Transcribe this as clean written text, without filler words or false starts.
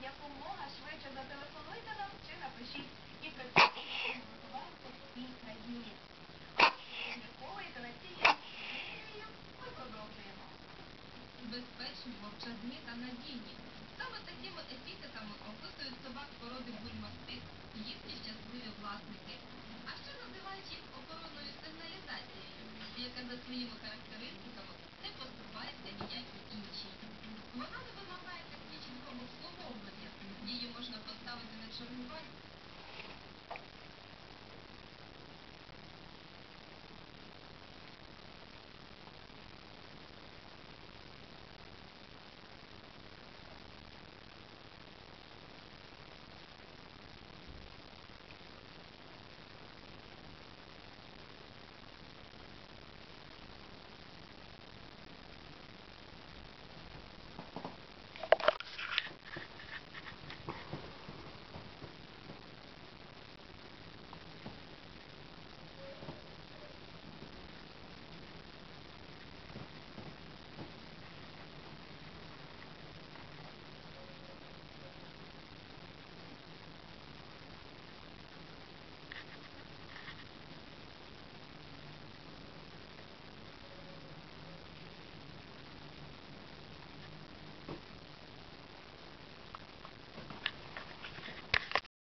якомога швидше зателефонуйте нам чи напишіть. І представте готувався всій країні. А зірковою телевізією ми продовжуємо. Безпечні, мовчазні та надійні. Саме такими епітетами описують собак породи бульмастиф їхні щасливі власники. А ще називають їх охоронною сигналізацією, яка за своїми характеристиками